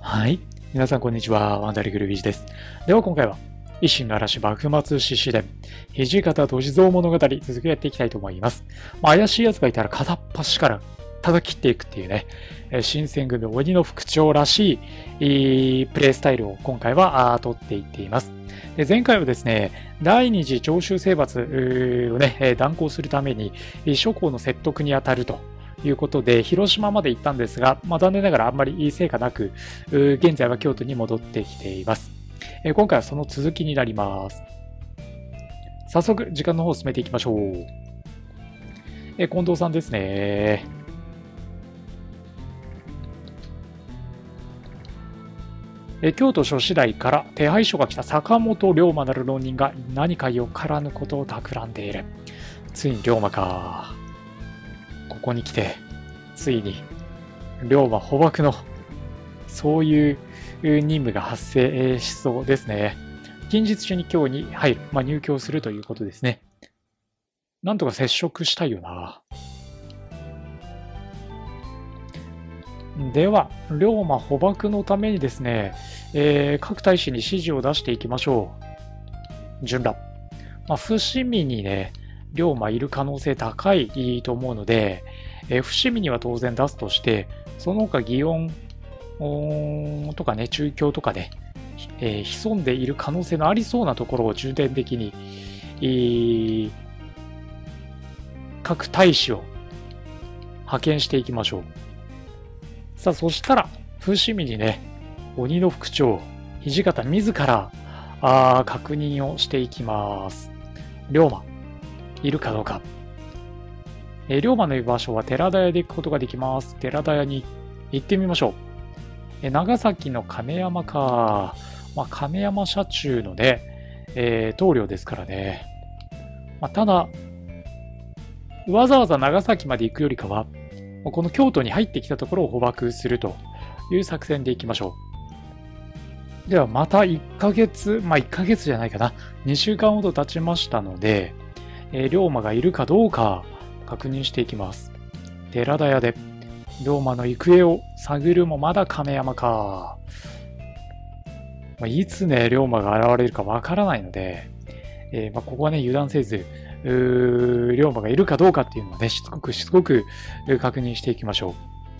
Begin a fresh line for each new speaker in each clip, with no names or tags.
はい。皆さんこんにちは。ワンダリグルビージです。では今回は、維新の嵐幕末志士伝、土方歳三物語、続きやっていきたいと思います。怪しい奴がいたら片っ端から叩き切っていくっていうね、新選組鬼の副長らしい、プレイスタイルを今回は取っていっています。で前回はですね、第二次長州征伐をね、断行するために、諸侯の説得に当たるということで、広島まで行ったんですが、残念ながらあんまり成果なく、現在は京都に戻ってきています。今回はその続きになります。早速、時間の方を進めていきましょう。近藤さんですね。京都諸子代から手配書が来た坂本龍馬なる浪人が何かよからぬことを企んでいる。ついに龍馬か。ここに来て、ついに龍馬捕獲のそういう任務が発生しそうですね。近日中に京に入る、入京するということですね。なんとか接触したいよな。では、龍馬捕獲のためにですね、各大使に指示を出していきましょう。順羅。伏見にね、龍馬いる可能性高いと思うので、伏見には当然出すとして、その他祇園とかね、中京とかで、潜んでいる可能性のありそうなところを重点的に、各大使を派遣していきましょう。さあ、そしたら、伏見にね、鬼の副長、土方自ら確認をしていきます。龍馬、いるかどうか。龍馬のいる場所は寺田屋で行くことができます。寺田屋に行ってみましょう。長崎の亀山か。亀山社中のね、棟梁ですからね。ただ、わざわざ長崎まで行くよりかは、この京都に入ってきたところを捕獲するという作戦でいきましょう。ではまた1ヶ月、1ヶ月じゃないかな。2週間ほど経ちましたので、龍馬がいるかどうか確認していきます。寺田屋で龍馬の行方を探るもまだ亀山か。いつね、龍馬が現れるかわからないので、ここはね、油断せず、龍馬がいるかどうかっていうのをね、しつこく確認していきましょ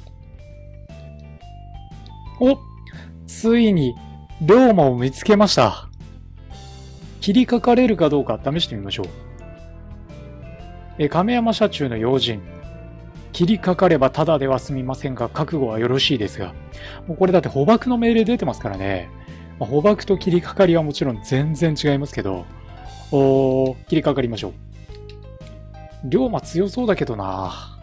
う。お、ついに龍馬を見つけました。切りかかれるかどうか試してみましょう。亀山社中の要人。切りかかればただでは済みませんが、覚悟はよろしいですが。もうこれだって捕獲の命令出てますからね。捕獲と切りかかりはもちろん全然違いますけど、切りかかりましょう。龍馬強そうだけどな。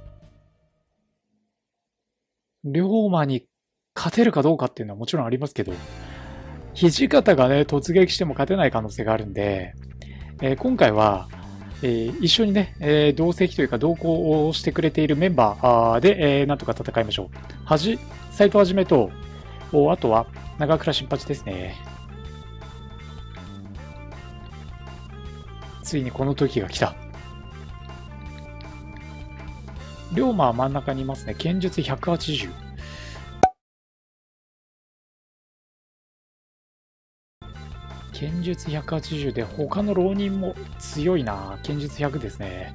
龍馬に勝てるかどうかっていうのはもちろんありますけど、土方がね、突撃しても勝てない可能性があるんで、今回は、一緒にね、同席というか同行をしてくれているメンバーで、なんとか戦いましょう。斎藤はじめと、あとは長倉新八ですね。ついにこの時が来た。龍馬は真ん中にいますね。剣術180。剣術180で他の浪人も強いな。剣術100ですね。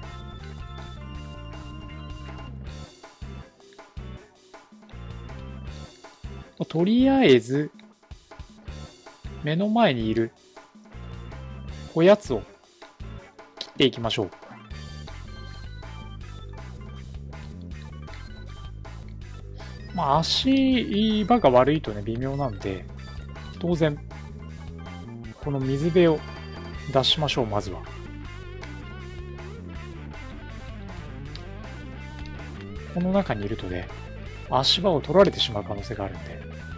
とりあえず目の前にいるおやつを切っていきましょう。足場が悪いとね、微妙なんで、当然、この水辺を出しましょう、まずは。この中にいるとね、足場を取られてしまう可能性があるんで。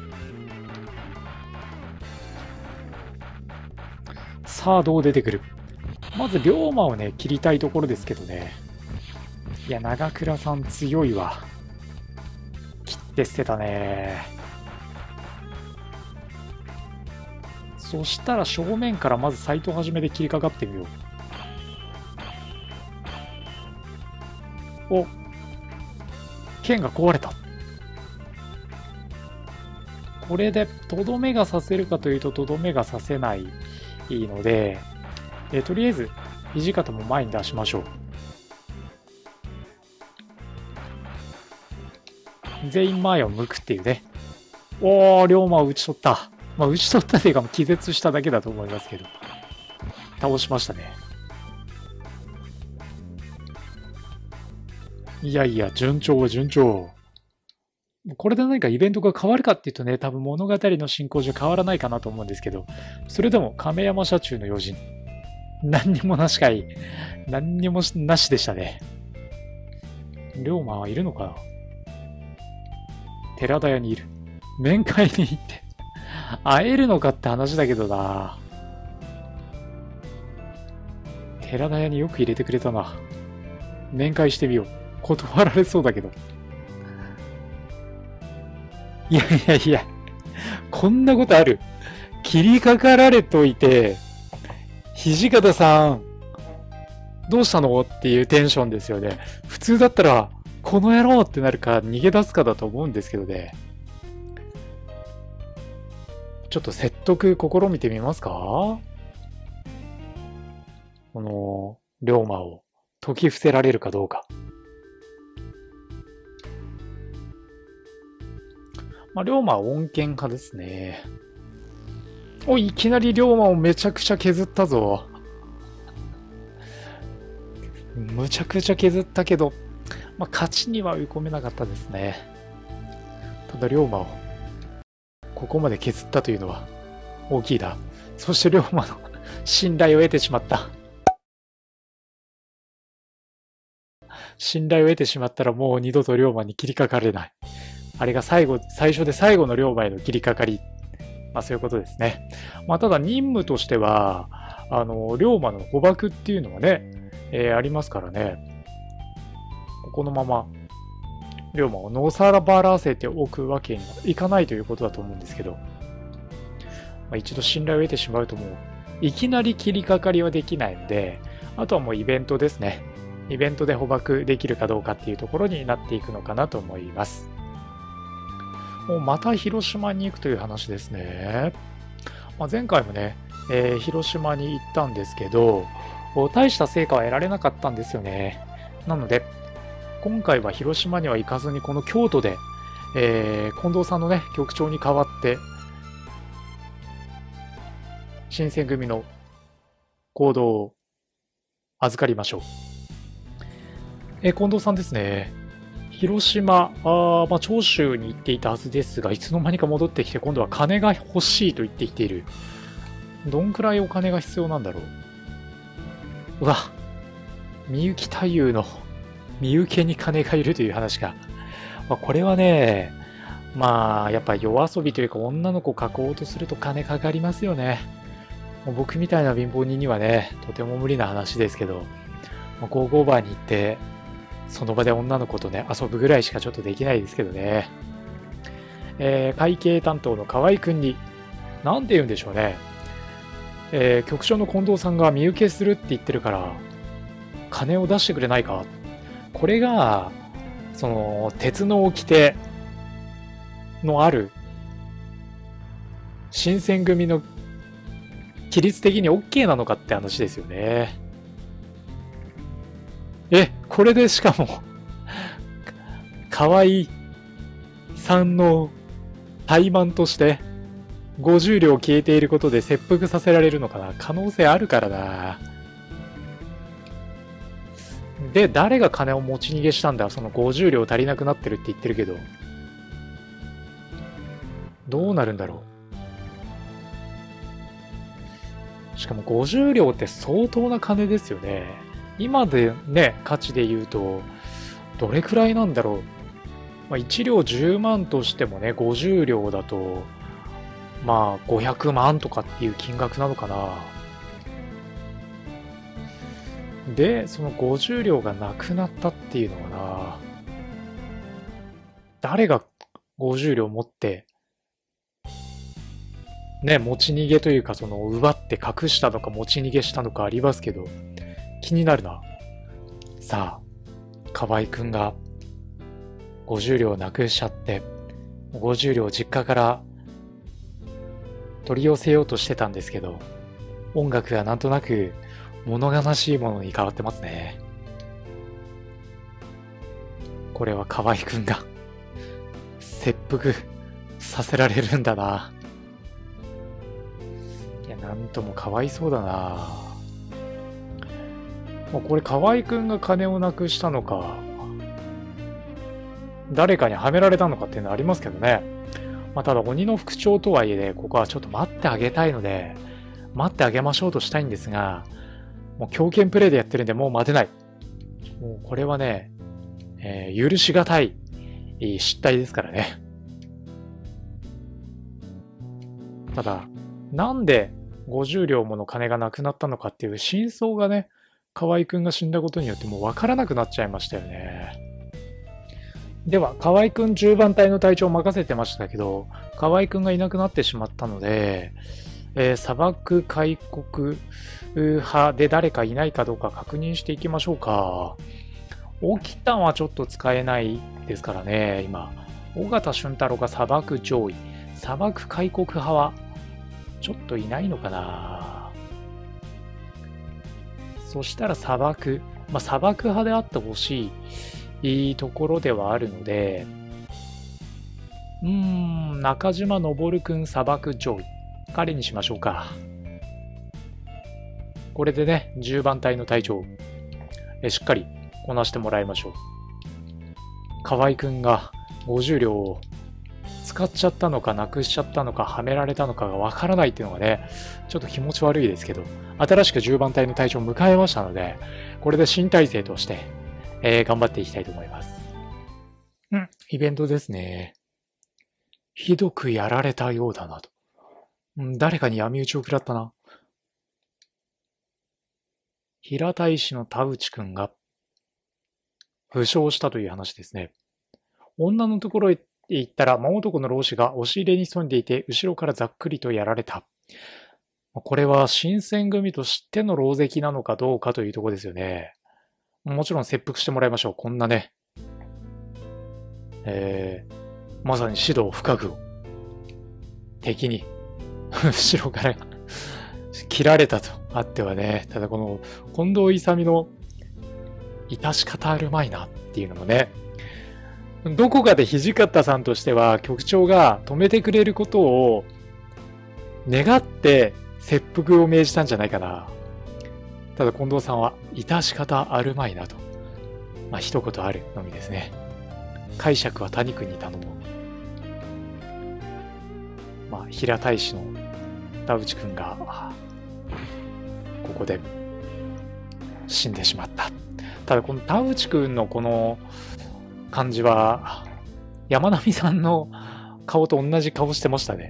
さあ、どう出てくる？まず、龍馬をね、切りたいところですけどね。いや、長倉さん強いわ。で捨てたね。そしたら正面からまず斎藤はじめで切りかかってみよう。お、剣が壊れた。 これでとどめが刺せるかというととどめが刺せないので、とりあえず土方も前に出しましょう。全員前を向くっていうね。おー、龍馬を打ち取った。まあ、打ち取ったというか、気絶しただけだと思いますけど。倒しましたね。いやいや、順調、順調。これで何かイベントが変わるかっていうとね、多分物語の進行上変わらないかなと思うんですけど、それでも亀山社中の要人、何にもなしかい、何にもなしでしたね。龍馬はいるのかな？寺田屋にいる。面会に行って、会えるのかって話だけどな。寺田屋によく入れてくれたな。面会してみよう。断られそうだけど。いやいやいや、こんなことある？切りかかられといて、土方さん、どうしたのっていうテンションですよね。普通だったら、この野郎ってなるか逃げ出すかだと思うんですけどね。ちょっと説得試みてみますか？この、龍馬を解き伏せられるかどうか。まあ、龍馬は穏健派ですね。お、いきなり龍馬をめちゃくちゃ削ったぞ。むちゃくちゃ削ったけど、まあ、勝ちには追い込めなかったですね。ただ龍馬をここまで削ったというのは大きいな。そして龍馬の信頼を得てしまった。信頼を得てしまったらもう二度と龍馬に切りかかれない。あれが最初で最後の龍馬への切りかかり。まあそういうことですね。まあただ任務としては、龍馬の捕獲っていうのはね、ありますからね。このまま龍馬をのさばらせておくわけにはいかないということだと思うんですけど、まあ、一度信頼を得てしまうともういきなり切りかかりはできないので、あとはもうイベントですね。イベントで捕獲できるかどうかっていうところになっていくのかなと思います。もうまた広島に行くという話ですね。まあ、前回もね、広島に行ったんですけど、大した成果は得られなかったんですよね。なので、今回は広島には行かずに、この京都で、近藤さんのね、局長に代わって、新選組の行動を預かりましょう。近藤さんですね。広島、まあ、長州に行っていたはずですが、いつの間にか戻ってきて、今度は金が欲しいと言ってきている。どんくらいお金が必要なんだろう。うわ、みゆき太夫の身請けに金がいるという話か。まあ、これはね、まあ、やっぱ夜遊びというか女の子を囲おうとすると金かかりますよね。もう僕みたいな貧乏人にはね、とても無理な話ですけど、ゴーゴーバーに行って、その場で女の子とね、遊ぶぐらいしかちょっとできないですけどね。会計担当の河合くんに、なんて言うんでしょうね。局長の近藤さんが身請けするって言ってるから、金を出してくれないか。これが、その、鉄の掟のある、新選組の規律的に OK なのかって話ですよね。これでしかも、河合さんの怠慢として、50両消えていることで切腹させられるのかな。可能性あるからな。で、誰が金を持ち逃げしたんだ？その50両足りなくなってるって言ってるけど。どうなるんだろう。しかも50両って相当な金ですよね。今でね、価値で言うと、どれくらいなんだろう。まあ、1両10万としてもね、50両だと、まあ、500万とかっていう金額なのかな。で、その50両がなくなったっていうのはな、誰が50両持って、ね、持ち逃げというか、その、奪って隠したのか持ち逃げしたのかありますけど、気になるな。さあ、河合くんが50両なくしちゃって、50両実家から取り寄せようとしてたんですけど、音楽がなんとなく物悲しいものに変わってますね。これは河合くんが切腹させられるんだな。いや、なんともかわいそうだな。もうこれ河合くんが金をなくしたのか、誰かにはめられたのかっていうのはありますけどね。まあ、ただ鬼の副長とはいえね、ここはちょっと待ってあげたいので、待ってあげましょうとしたいんですが、もう強肩プレイでやってるんでもう待てない。もうこれはね、許しがたい失態ですからね。ただ、なんで50両もの金がなくなったのかっていう真相がね、河合くんが死んだことによってもう分からなくなっちゃいましたよね。では、河合くん10番隊の隊長を任せてましたけど、河合くんがいなくなってしまったので、砂漠開国派で誰かいないかどうか確認していきましょうか。沖田はちょっと使えないですからね、今。尾形俊太郎が砂漠上位。砂漠開国派はちょっといないのかな。そしたら砂漠。まあ、砂漠派であってほしいところではあるので、中島昇くん砂漠上位。彼にしましょうか。これでね、10番隊の隊長、しっかりこなしてもらいましょう。河合くんが50両を使っちゃったのか、なくしちゃったのか、はめられたのかがわからないっていうのがね、ちょっと気持ち悪いですけど、新しく10番隊の隊長を迎えましたので、これで新体制として、頑張っていきたいと思います。イベントですね。ひどくやられたようだなと。誰かに闇討ちを食らったな。平田医師の田淵くんが負傷したという話ですね。女のところへ行ったら、真男の老子が押し入れに潜んでいて、後ろからざっくりとやられた。これは新選組としての狼藉なのかどうかというところですよね。もちろん切腹してもらいましょう。こんなね。まさに指導不覚を敵に後ろから切られたとあってはね、ただこの近藤勇の致し方あるまいなっていうのもね、どこかで土方さんとしては局長が止めてくれることを願って切腹を命じたんじゃないかな。ただ近藤さんは致し方あるまいなと、一言あるのみですね。解釈は谷君に頼もう。平大使の田淵君がここで死んでしまった。ただこの田淵君のこの感じは山並さんの顔と同じ顔してましたね。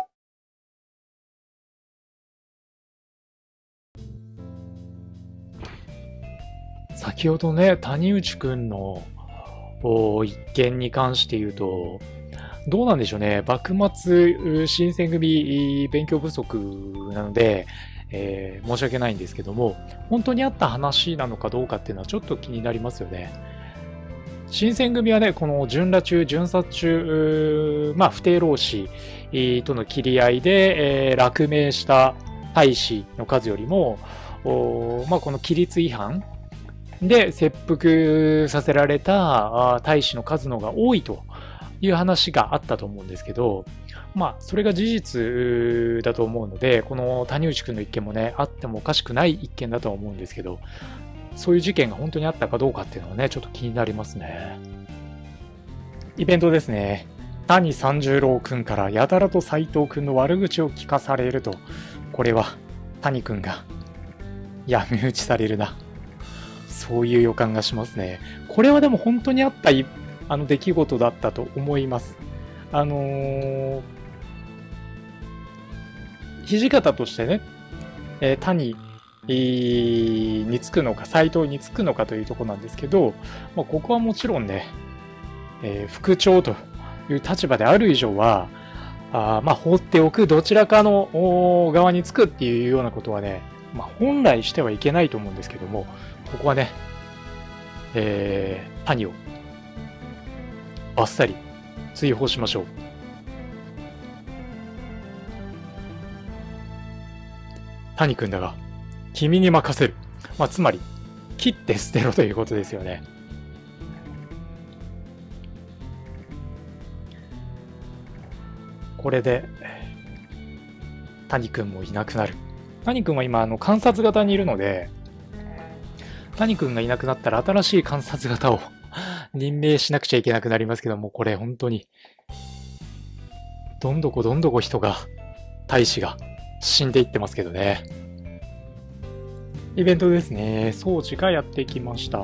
先ほどね、谷内君の一件に関して言うと、どうなんでしょうね。幕末新選組勉強不足なので、申し訳ないんですけども、本当にあった話なのかどうかっていうのはちょっと気になりますよね。新選組はね、この巡羅中、巡査中、不定老子との切り合いで、落命した大使の数よりも、この規律違反で切腹させられた大使の数の方が多いという話があったと思うんですけど、それが事実だと思うので、この谷内くんの一件もね、あってもおかしくない一件だとは思うんですけど、そういう事件が本当にあったかどうかっていうのはね、ちょっと気になりますね。イベントですね。谷三十郎くんからやたらと斎藤くんの悪口を聞かされると、これは谷くんが闇討ちされるな。そういう予感がしますね。これはでも本当にあった出来事だったと思います。土方としてね、谷につくのか、斎藤につくのかというところなんですけど、ここはもちろんね、副長という立場である以上は、放っておく、どちらかの側につくっていうようなことはね、本来してはいけないと思うんですけども、ここはね、谷をバッサリ追放しましょう。 谷君だが、君に任せる。まあ、つまり、切って捨てろということですよね。これで、谷君もいなくなる。谷君は今、観察型にいるので、谷君がいなくなったら新しい観察型を任命しなくちゃいけなくなりますけども、これ本当に、どんどこ人が、大使が死んでいってますけどね。イベントですね。掃除がやってきました。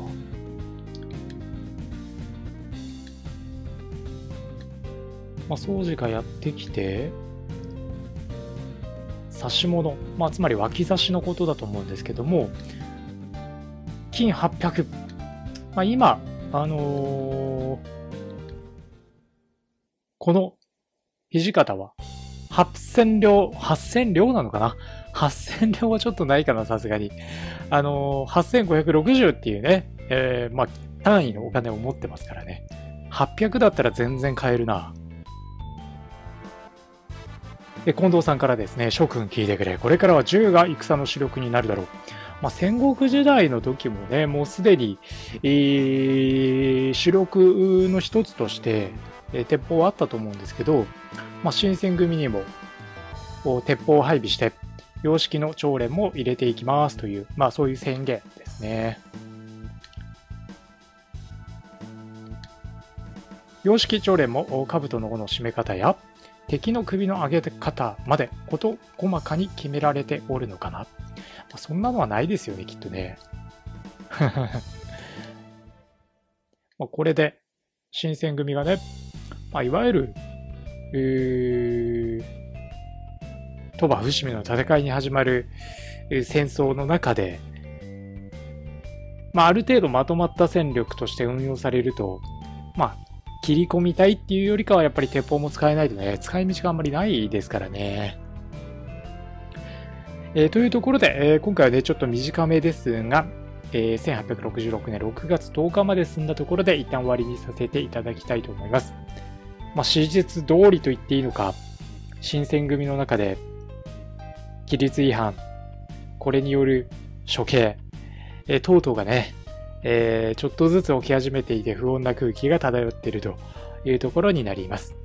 掃除がやってきて、差し物、つまり脇差しのことだと思うんですけども、金800。今、この土方は8000両なのかな ?8000 両はちょっとないかな、さすがに。8560っていうね、単位のお金を持ってますからね。800だったら全然買えるな。で、近藤さんからですね、諸君聞いてくれ。これからは銃が戦の主力になるだろう。戦国時代の時もね、もうすでに、主力の一つとして、鉄砲はあったと思うんですけど、新選組にも鉄砲を配備して、洋式の長連も入れていきますという、そういう宣言ですね。洋式長連も兜の尾の締め方や、敵の首の上げ方まで事細かに決められておるのかな。そんなのはないですよね、きっとね。これで、新選組がね、いわゆる、鳥羽伏見の戦いに始まる戦争の中で、ある程度まとまった戦力として運用されると、切り込みたいっていうよりかはやっぱり鉄砲も使えないとね、使い道があんまりないですからね。というところで、今回はね、ちょっと短めですが、1866年6月10日まで進んだところで一旦終わりにさせていただきたいと思います。史実通りと言っていいのか、新選組の中で、規律違反、これによる処刑、等々がね、ちょっとずつ起き始めていて不穏な空気が漂っているというところになります。